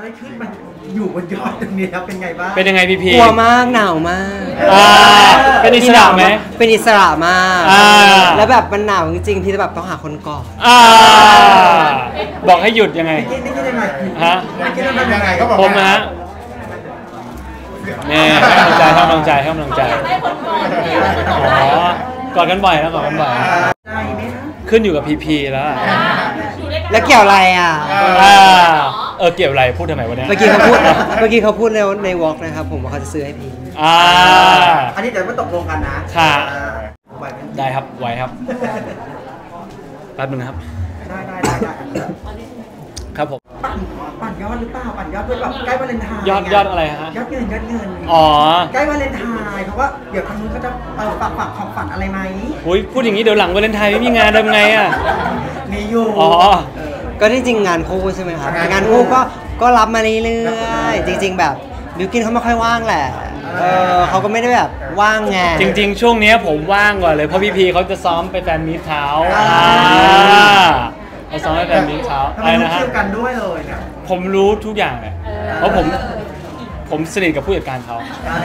ได้ขึ้นมันอยู่บนยอดตรงนี้แล้วเป็นไงบ้างเป็นยังไงพี่กลัวมากหนาวมากเป็นอิสระไหมเป็นอิสระมากแล้วแบบมันหนาวจริงๆพี่จะแบบต้องหาคนกอดบอกให้หยุดยังไงฮะผมนะเนี่ยให้กำลังใจให้กำลังใจอ๋อกอดกันบ่อยแล้วกอดกันบ่อยขึ้นอยู่กับพีแล้วแล้วเกี่ยวอะไรเกี่ยวอะไรพูดทำไมวะเนี่ยเมื่อกี้เขาพูดในวอล์กนะครับผมว่าเขาจะซื้อให้พี่อันนี้เดี๋ยวไม่ตกลงกันนะค่ะได้ครับไว้ครับแป๊บนึงครับได้ครับผมปั่นยอดหรือเปล่าปั่นยอดเพื่อแบบใกล้ วาเลนไทน์ยอดอะไรฮะยอดเงินอ๋อใกล้วาเลนไทน์เพราะว่าเดี๋ยวทางนู้นเขาจะฝากของฝันอะไรไหมพูดอย่างนี้เดี๋ยวหลังวาเลนไทน์ไม่มีงานทำไงมีอยู่ก็ที่จริงงานคู่ใช่ไหมครับงานคู่ก็รับมาเรื่อยๆจริงๆแบบบิวกินเขาไม่ค่อยว่างแหละเขาก็ไม่ได้แบบว่างไงจริงๆช่วงนี้ผมว่างกว่าเลยเพราะพีเขาจะซ้อมไปแฟนมีตเขาเขาซ้อมไปแฟนมีตเขาอะไรนะฮะกันด้วยเลยเนี่ยผมรู้ทุกอย่างเลยเพราะผมสนิทกับผู้จัดการเขา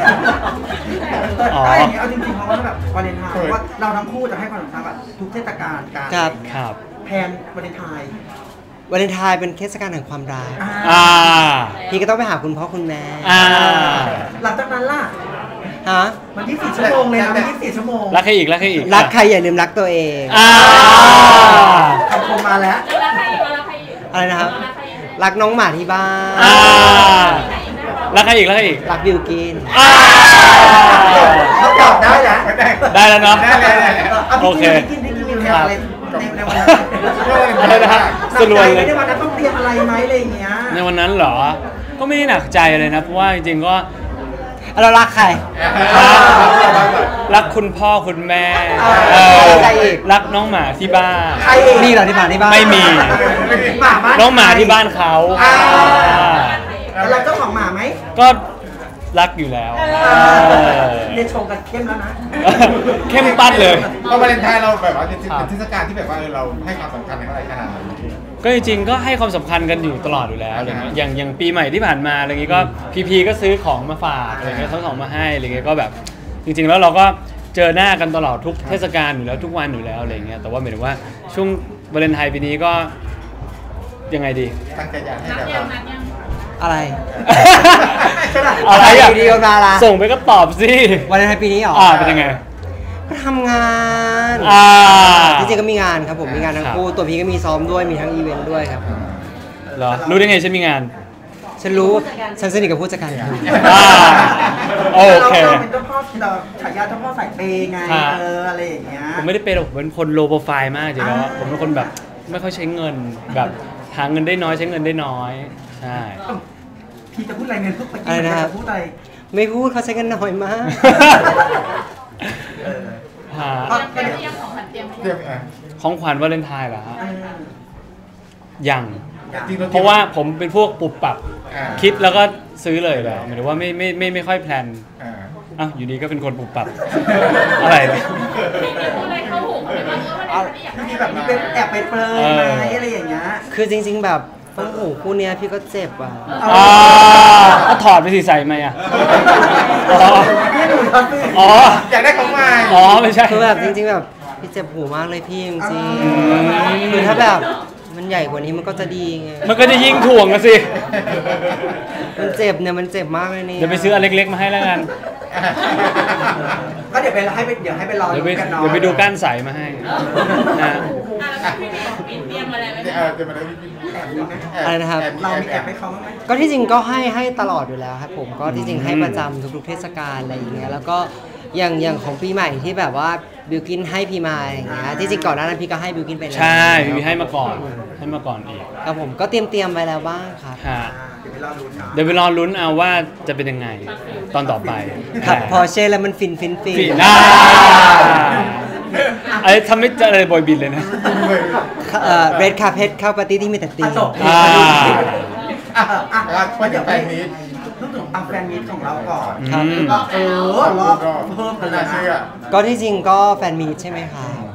อ๋ออย่างนี้เอาจริงๆเพราะว่าแบบวาเลนไทน์ว่าเราทั้งคู่จะให้ความสำคัญกับทุกเทศกาลการครับแพนวาเลนไทน์เป็นเทศกาลแห่งความรักพี่ก็ต้องไปหาคุณพ่อคุณแม่หลังจากนั้นล่ะมัน24 ชั่วโมงเลยนะมัน24 ชั่วโมงรักใครอีกรักใครอย่าลืมรักตัวเองคำคมมาแล้วอะไรนะครับรักน้องหมาที่บ้านรักใครอีกรักบิวกินเขาตอบได้แล้วได้แล้วเนาะโอเคอะไรนะฮะสรวยเลยในวันนั้นต้องเตรียมอะไรไหมอะไรอย่างเงี้ยในวันนั้นเหรอก็ไม่ได้หนักใจเลยนะเพราะว่าจริงๆก็เรารักใครรักคุณพ่อคุณแม่รักน้องหมาที่บ้านมีเหรอที่บ้านไม่มีน้องหมาที่บ้านเขาเราเจ้าของหมาไหมก็รักอยู่แล้วเรียนชมกันเข้มแล้วนะเข้มปั้นเลยเพราะวาเลนไทน์เราแบบว่าเป็นเทศกาลที่แบบว่าเราให้ความสำคัญในอะไรขนาดนั้นก็จริงๆก็ให้ความสำคัญกันอยู่ตลอดอยู่แล้วอะไรเงี้ยอย่างปีใหม่ที่ผ่านมาอะไรเงี้ยก็พีก็ซื้อของมาฝากอะไรเงี้ยทั้งของมาให้อะไรเงี้ยก็แบบจริงๆแล้วเราก็เจอหน้ากันตลอดทุกเทศกาลอยู่แล้วทุกวันอยู่แล้วอะไรเงี้ยแต่ว่าหมายถึงว่าช่วงวาเลนไทน์ปีนี้ก็ยังไงดีตั้งใจอยากให้แบบอะไรอะดีๆมาละส่งไปก็ตอบสิวันในปีนี้หรอเป็นยังไงก็ทำงานจริงๆก็มีงานครับผมมีงานทั้งคู่ตัวพี่ก็มีซ้อมด้วยมีทั้งอีเวนต์ด้วยครับเหรอรู้ได้ไงฉันมีงานฉันรู้ฉันสนิทกับผู้จัดการโอเคเราเป็นเจ้าพ่อฉายาเจ้าพ่อสายเปย์ไงอะไรอย่างเงี้ยผมไม่ได้เป็นหรอกเป็นคนโลโปรไฟล์มากจริงๆแล้วผมเป็นคนแบบไม่ค่อยใช้เงินแบบหาเงินได้น้อยใช้เงินได้น้อยใช่พี่จะพูดอะไรเงินทุกปีจะพูดอะไรไม่พูดเขาใช้เงินน้อยมากของขวัญวาเลนไทน์เหรอฮะยังเพราะว่าผมเป็นพวกปุบปับคิดแล้วก็ซื้อเลยแล้วหมายถึงว่าไม่ค่อยแพลนอยู่ดีก็เป็นคนปุบปับอะไรพี่แบบนี้เป็นแอบไปเปรยไหมอะไรอย่างเงี้ยคือจริงๆแบบโอ้โหคู่เนี้ยพี่ก็เจ็บอ่ะก็ถอดไปสิใส่ไหมอ่ะอยากได้ของใหม่ไม่ใช่คือแบบจริงๆแบบพี่เจ็บหูมากเลยพี่จริงๆคือถ้าแบบมันใหญ่กว่านี้มันก็จะดีไงมันก็จะยิ่งถ่วงกันสิมันเจ็บเนี่ยมันเจ็บมากเลยนี่เดี๋ยวไปซื้ออันเล็กๆมาให้แล้วกันก็เดี๋ยวให้ไปรอกันเนาะเดี๋ยวไปดูก้านใสมาให้อะไรนะครับเรามีแอบให้เขาไหมก็ที่จริงก็ให้ตลอดอยู่แล้วครับผมก็ที่จริงให้ประจำทุกๆเทศกาลอะไรอย่างเงี้ยแล้วก็อย่างของปีใหม่ที่แบบว่าบิวกินให้พี่มาอย่างเงี้ยที่จริงก่อนหน้านั้นพี่ก็ให้บิวกินไปแล้วใช่พี่ให้มาก่อนอีกครับผมก็เตรียมไว้แล้วบ้างครับเดี๋ยวไปรอลุ้นเอาว่าจะเป็นยังไงตอนต่อไปครับพอเช่แล้วมันฟินอะไรทำไม่เจออะไรบอยบินเลยนะเรดคาเพชเข้าปาร์ตี้ที่มีแต่ตีว่าเดี๋ยวไปนี้นึกถึงแฟนมีตของเราก่อนรอบเพิ่มกันเลยนะก็ที่จริงก็แฟนมีตใช่ไหมคะ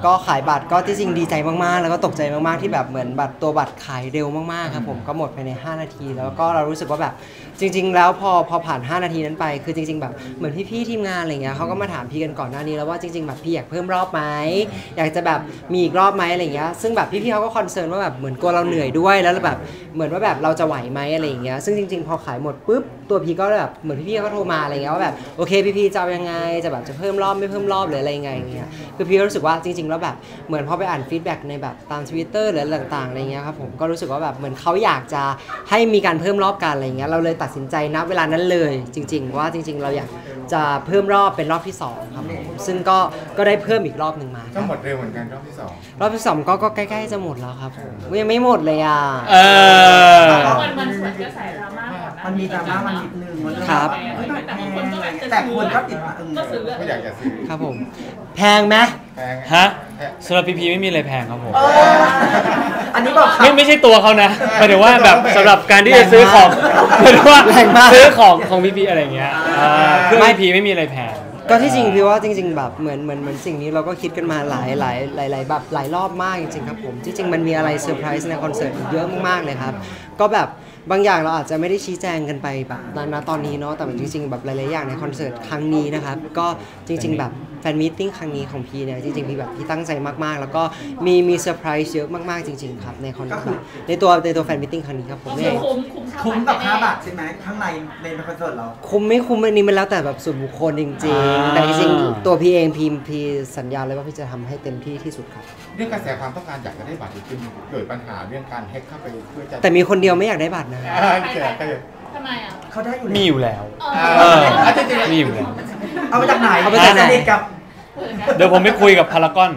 ก็ขายบัตรก็ที่จริงดีใจมากๆแล้วก็ตกใจมากๆที่แบบเหมือนบัตรตัวบัตรขายเร็วมากๆครับผมก็หมดภายใน5 นาทีแล้วก็เรารู้สึกว่าแบบจริงๆแล้วพอผ่าน5 นาทีนั้นไปคือจริงๆแบบเหมือนพี่ๆทีมงานอะไรเงี้ยเขาก็มาถามพี่กันก่อนหน้านี้แล้วว่าจริงๆแบบพี่อยากเพิ่มรอบไหมอยากจะแบบมีอีกรอบไหมอะไรเงี้ยซึ่งแบบพี่ๆเขาก็คอนเซิร์นว่าแบบเหมือนกลัวเราเหนื่อยด้วยแล้วแบบเหมือนว่าแบบเราจะไหวไหมอะไรอย่างเงี้ยซึ่งจริงๆพอขายหมดปุ๊บตัวพี่ก็แบบเหมือนพี่ๆเขาโทรมาอะไรเงี้ยว่าแบบโอเคพี่ๆจะเอายังไงจะแบบจะเพิ่มรอบไม่เพิ่มรอบหรืออะไรยังไงอย่างเงี้ยคือพี่ก็รู้สึกว่าจริงๆแล้วแบบเหมือนพอไปอ่านฟีดแบ็กในแบบตาม Twitter หรืออะไรต่างๆอะไรเงี้ยครับผมก็รู้สึกว่าแบบเหมือนเขาอยากจะให้มีการเพิ่มรอบกันอะไรเงี้ยเราเลยตัดสินใจณเวลานั้นเลยจริงๆว่าจริงๆเราอยากจะเพิ่มรอบเป็นรอบที่2ครับผมซึ่งก็ได้เพิ่มอีกรอบหนึ่งมาคก็รับหมดเร็วเหมือนกันรอบที่รอบที่2ก็ใกล้ๆจะหมดแล้วครับผมยังไม่หมดเลยอ่ะมันสวนกระแสดราม่าก่อนนะมันมีดราม่ามันนิดนึงมันครับแต่บางคนก็แบบจะแต่คนก็ติดมาก็ซื้อ 2ไม่อยากจะซื้อครับผมแพงไหมแพงฮะสำหรับพีไม่มีอะไรแพงครับผมอันนี้บอกไม่ใช่ตัวเขานะหมายถึงว่าแบบสำหรับการที่จะซื้อของหมายถึงว่าแรงมากซื้อของพีอะไรอย่างเงี้ยเครื่องพีไม่มีอะไรแพงก็ที่จริงพี่ว่าจริงๆแบบเหมือนสิ่งนี้เราก็คิดกันมาหลายแบบหลายรอบมากจริงๆครับผมที่จริงมันมีอะไรเซอร์ไพรส์ในคอนเสิร์ตเยอะมากๆเลยครับก็แบบบางอย่างเราอาจจะไม่ได้ชี้แจงกันไปแบบณตอนนี้เนาะแต่จริงๆแบบหลายๆอย่างในคอนเสิร์ตครั้งนี้นะครับก็จริงๆแบบแฟนมีตติ้งครั้งนี้ของพี่เนี่ยจริงๆพี่แบบพี่ตั้งใจมากๆ แล้วก็มีเซอร์ไพรส์เยอะมากๆจริงๆครับในคอนเสิร์ตในตัวแฟนมีตติ้งครั้งนี้ครับผมก็เนี่คืยอคุ้มคุ้มกับ5 บาทใช่ไหมข้างในคอนเสิร์ตเราคุ้มไม่คุ้มอันนี้มันแล้วแต่แบบส่วนบุคคลจริงๆแต่จริงๆตัวพี่เองพี่สัญญาเลยว่าพี่จะทำให้เต็มที่ที่สุดครับเรื่องกระแสความต้องการอยากจะได้บัตรจริงๆเกิดปัญหาเรื่องการแฮ็กเข้าไปเพื่อจะแต่มีคนเดียวไม่อยากได้บัตรนะแจกกันทำไมอ่ะเขาได้อยู่มีอยู่แล้วจริงๆมีอยู่แล้วเอามาจากไหนเอามาจากไหนสนิทกับเดี๋ยวผมไปคุยกับพารากอน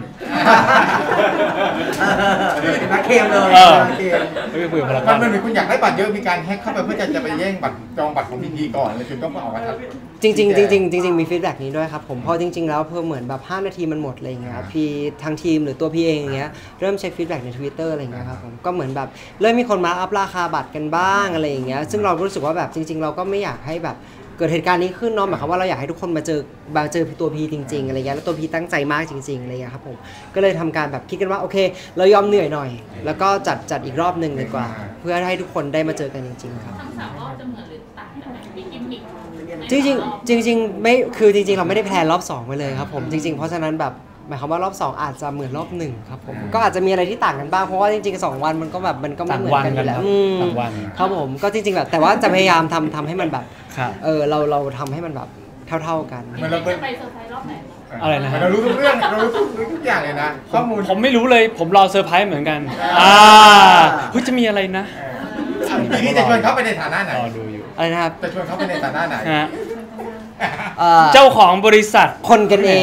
นักเคมเลยเออนักเคมไปคุยกับพารากมัอน นมีคุณอยากได้บัตรเยอะมีการแฮ็กเข้าไปเพื่อจะไปแย่งบัตรจองบัตรของพีก่อนเลยจนต้องมาออกมาทักจริงๆมีฟีดแบ็กนี้ด้วยครับผมเพราะจริงๆแล้วเพื่อเหมือนแบบ5 นาทีมันหมดอะไรอย่างเงี้ยพี่ทางทีมหรือตัวพี่เองอย่างเงี้ยเริ่มเช็คฟีดแบ็กใน Twitter อะไรอย่างเงี้ยครับผมก็เหมือนแบบเริ่มมีคนมาอัพราคาบัตรกันบ้างอะไรอย่างเงี้ยซึ่งเรารู้สึกว่าแบบจริงๆเราก็ไม่อยากให้แบบเกิดเหตุการณ์นี้ขึ้นเนาะหมายความว่าเราอยากให้ทุกคนมาเจอตัวพีจริงๆอะไรเงี้ยแล้วตัวพีตั้งใจมากจริงๆอะไรเงี้ยครับผมก็เลยทำการแบบคิดกันว่าโอเคเรายอมเหนื่อยหน่อย แล้วก็จัดอีกรอบหนึ่งดีกว่า เพื่อให้ทุกคนได้มาเจอกันจริงๆครับทั้ง3 รอบจะเหมือนหรือต่างกันไหมมีกิมมิคจริงๆไม่คือจริงๆเราไม่ได้แพลนรอบ2ไปเลยครับผมจริงๆเพราะฉะนั้นแบบหมายความว่ารอบ2อาจจะเหมือนรอบ1ครับผมก็อาจจะมีอะไรที่ต่างกันบ้างเพราะว่าจริงๆ2 วันมันก็แบบมันก็ไม่เหมือนกันอยู่แล้วต่างวันครับผมก็จริงๆแบบแต่ว่าจะพยายามทำให้มันแบบครับเราทำให้มันแบบเท่าๆกันจะไปเซอร์ไพรส์รอบไหนอะไรนะเรารู้ทุกเรื่องเรารู้ทุกอย่างเลยนะข้อมูลผมไม่รู้เลยผมรอเซอร์ไพรส์เหมือนกันเฮ้ยจะมีอะไรนะพี่จะชวนเขาไปในฐานะไหนรอดูอยู่อะไรนะครับจะชวนเขาไปในฐานะไหนฮะเอ่อเจ้าของบริษัทคนกันเอง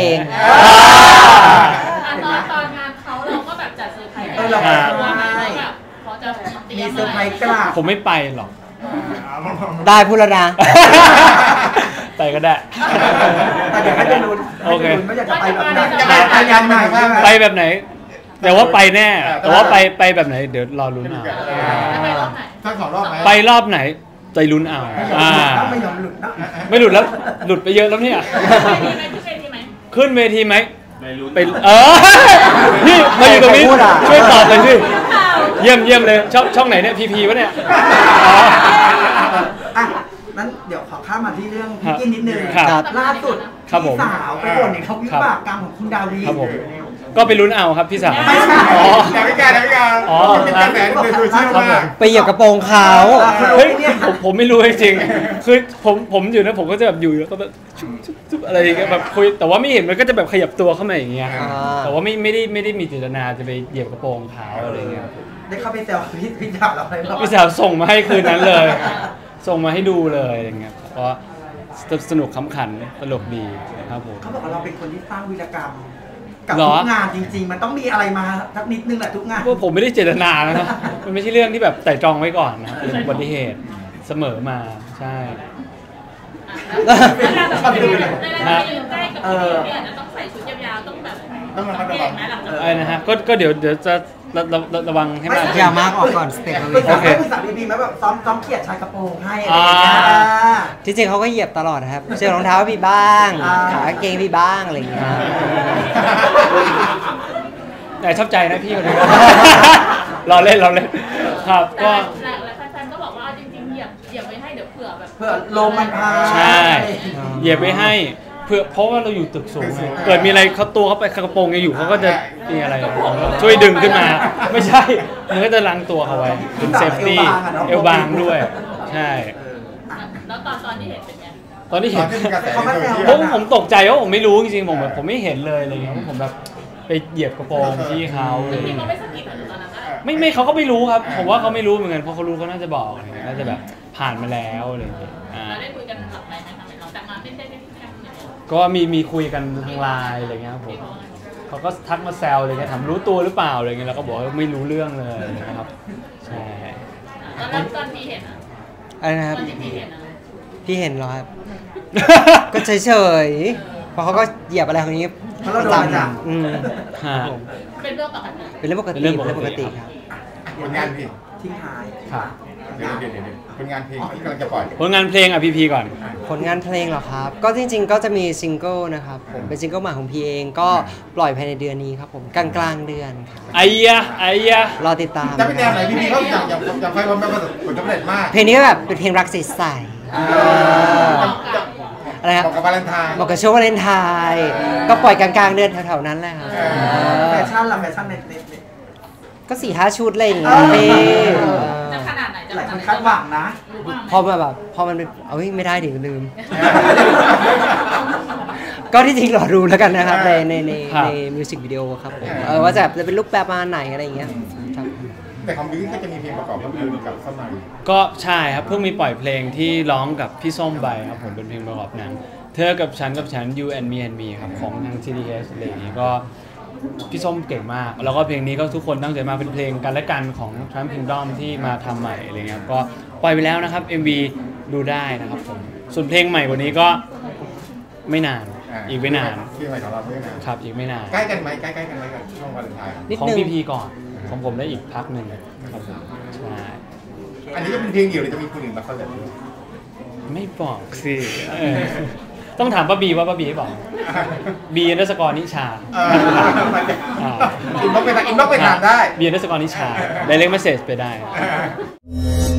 ตอนงานเขาเราก็แบบจัดเซอร์ไพรส์เราเพก็ราะว่าแบบเขาจะเตรีมียมเซอร์ไพรส์กราบผมไม่ไปหรอกได้พูดแล้วนะไปก็ได้แต่เดี๋ยวให้ไปลุ้นโอเคไม่อยากจะไปแบบไหนจะไปไปงานใหม่ใช่ไหมไปแบบไหน แต่ว่าไปแน่ แต่ว่าไปแบบไหนเดี๋ยวรอลุ้นเอาจะไปรอบไหนทั้ง2 รอบไหมไปรอบไหนใจลุ้นเอาไม่ยอมหลุดนะไม่หลุดแล้วหลุดไปเยอะแล้วเนี่ยขึ้นเวทีไหมขึ้นเวทีไหมไปพี่มาอยู่ตรงนี้ใครพูดอ่ะช่วยตอบเลยพี่เยี่ยมเลยช่องไหนเนี่ยพีวะเนี่ยอ๋ออ่ะนั้นเดี๋ยวขอข้ามมาที่เรื่องพี่กินนิดนึงครับล่าสุดครับผมพี่สาวไปบ่นเนี่ยเขาวิบากกรรมของคุณดาวีครับผมก็ไปลุ้นเอาครับพี่สาวไม่ใช่อ๋อดาวิกาอ๋อเป็นกระแสในโซเชียลมากไปเหยียบกระโปรงเขาเฮ้ยผมไม่รู้จริงๆคือผมอยู่นะผมก็จะแบบอยู่แล้วก็แบบชุบอะไรอย่างเงี้ยแบบคุยแต่ว่าไม่เห็นมันก็จะแบบขยับตัวเข้ามาอย่างเงี้ยแต่ว่าไม่ได้มีเจตนาจะไปเหยียบกระโปรงเขาอะไรเงี้ยได้เข้าไปแซวพี่สาวเราเลยพี่สาวส่งมาให้คืนนั้นเลย ส่งมาให้ดูเลยอย่างเงี้ยเพราะสนุกขำขันตลกดีนะครับผมเขาบอกว่าเราเป็นคนที่สร้างวีรกรรมกับเหรอทุกงานจริงๆ มันต้องมีอะไรมาสักนิดนึงแหละทุกงานว่าผมไม่ได้เจตนานะมันไม่ใช่เรื่องที่แบบไต่ตรองไว้ก่อนนะเป็นอุบัติเหตุเสมอมาใช่เวลาไปยืนใกล้กับพี่เนี่ยจะต้องใส่ชุดยาวๆต้องแบบสังเกตไหมหลังจากอะไรนะฮะก็เดี๋ยวจะระวังให้มากอย่ามากออกก่อนสเต็ปปรึกษาโอเคปรึกษาพี่ๆไหมแบบซ้อมเขียดชายกระโปรงให้อะไรอย่างเงี้ยที่จริงเขาก็เหยียบตลอดนะครับเชือกรองเท้าพี่บ้าง ขากางเกงพี่บ้างอะไรอย่างเงี้ยแต่ชอบใจนะพี่คนนี้ รอเล่นครับก็แต่แฟนๆก็บอกว่าจริงๆเหยียบไว้ให้เดี๋ยวเผื่อแบบเพื่อลมมันพาใช่เหยียบไว้ให้เพื่อเพราะว่าเราอยู่ตึกสูงไงเกิดมีอะไรเขาตัวเขาไปกระโปรงยังอยู่เขาก็จะมีอะไรช่วยดึงขึ้นมาไม่ใช่มันก็จะล้างตัวเขาไว้เป็นเซฟตี้เอวบางด้วยใช่แล้วตอนที่เห็นเป็นไงตอนที่เห็นกระแสเขามาแซวผมตกใจว่าผมไม่รู้จริงๆผมไม่เห็นเลยอะไรเงี้ยผมแบบไปเหยียบกระโปรงที่เขาอะไรจริงๆเงี้เขายไม่สะกิดเหรอตอนนั้นอะไม่เขาก็ไม่รู้ครับผมว่าเขาไม่รู้เหมือนกันเพราะเขารู้เขาน่าจะบอกอะไรเงี้ยน่าจะแบบผ่านมาแล้วอะไรเงี้ยเราได้คุยกันหลังไหมไหมคะหลังจากนั้นได้แค่เนี่ยก็มีคุยกันทางไลน์อะไรเงี้ยครับผมเขาก็ทักมาแซวอะไรเงี้ยถามรู้ตัวหรือเปล่าอะไรเงี้ยเราก็บอกว่าไม่รู้เรื่องเลยนะครับใช่ตอนพี่เห็นอะอะไรนะครับตอนที่พี่เห็นอะพี่เห็นเหรอครับ ก็เฉยๆเพราะเขาก็เหยียบอะไรของนี้เพราะเราโดนจับอืมฮะเป็นเรื่องปกติเป็นเรื่องปกติเป็นเรื่องปกติครับผลงานเพลงทิ้งท้ายครับเดี๋ยวผลงานเพลงที่กำลังจะปล่อยผลงานเพลงอ่ะพีก่อนผลงานเพลงเหรอครับ ก็จริงๆ ก็จะมีซิงเกิลนะครับผมเป็นซิงเกิลใหม่ของพี่เองก็ปล่อยภายในเดือนนี้ครับผมกลางๆเดือนครับไอ้ยะรอติดตามจะเป็นแนวไหนพี่เขาอย่างไฟมันประสบผลสำเร็จมากเพลงนี้ก็แบบเป็นเพลงรักใสๆอะไรครับบอกกับวาเลนไทน์บอกกับช่วงวาเลนไทน์ก็ปล่อยกลางๆเดือนแถวๆนั้นแหละครับแฟชั่นล่ะแฟชั่นในก็4-5 ชุดอะไรอย่างเงี้ยพี่จะขนาดไหนจะหลายขคนาดนไหนคาดหวังนะรู้บ้างไหมพอมันเป็นเอ้ยไม่ได้ดิลืม ก็ที่จริงรอดูแล้วกันนะครับในมิวสิกวิดีโอครับผมว่าจะเป็นรูปแบบมาไหนอะไรอย่างเงี้ยครับแต่ของบิวก็จะมีเพลงประกอบภาพยนตร์กับสมัยก็ใช่ครับเพิ่งมีปล่อยเพลงที่ร้องกับพี่ส้มไปครับผมเป็นเพลงประกอบหนังเธอกับฉันYou and Me ครับของทาง TDS อะไรอย่างงี้ก็พี่ส้มเก่งมากแล้วก็เพลงนี้ก็ทุกคนตั้งใจมาเป็นเพลงกันและกันของ Trump Kingdom ที่มาทำใหม่อะไรเงี้ยก็ปล่อยไปแล้วนะครับ MV ดูได้นะครับผมส่วนเพลงใหม่กว่านี้ก็ไม่นานอีกไม่นานเพลงใหม่ของเราไม่นานครับอีกไม่นานใกล้กันไหมใกล้กันไหมกับช่วงวาเลนไทน์นิดของนึงพีก่อนของผมได้อีกพักหนึ่งครับผมใช่อันนี้ก็เป็นเพลงเดียวหรือจะมีคนอื่นมาคอลแลบด้วยไม่บอกสิต้องถามป้าบีว่าป้าบีบอกบีนัสกรนิชาอินบ็อกซ์ไปทางได้บีนัสกรนิชาไดเรกเมสเซจไปได้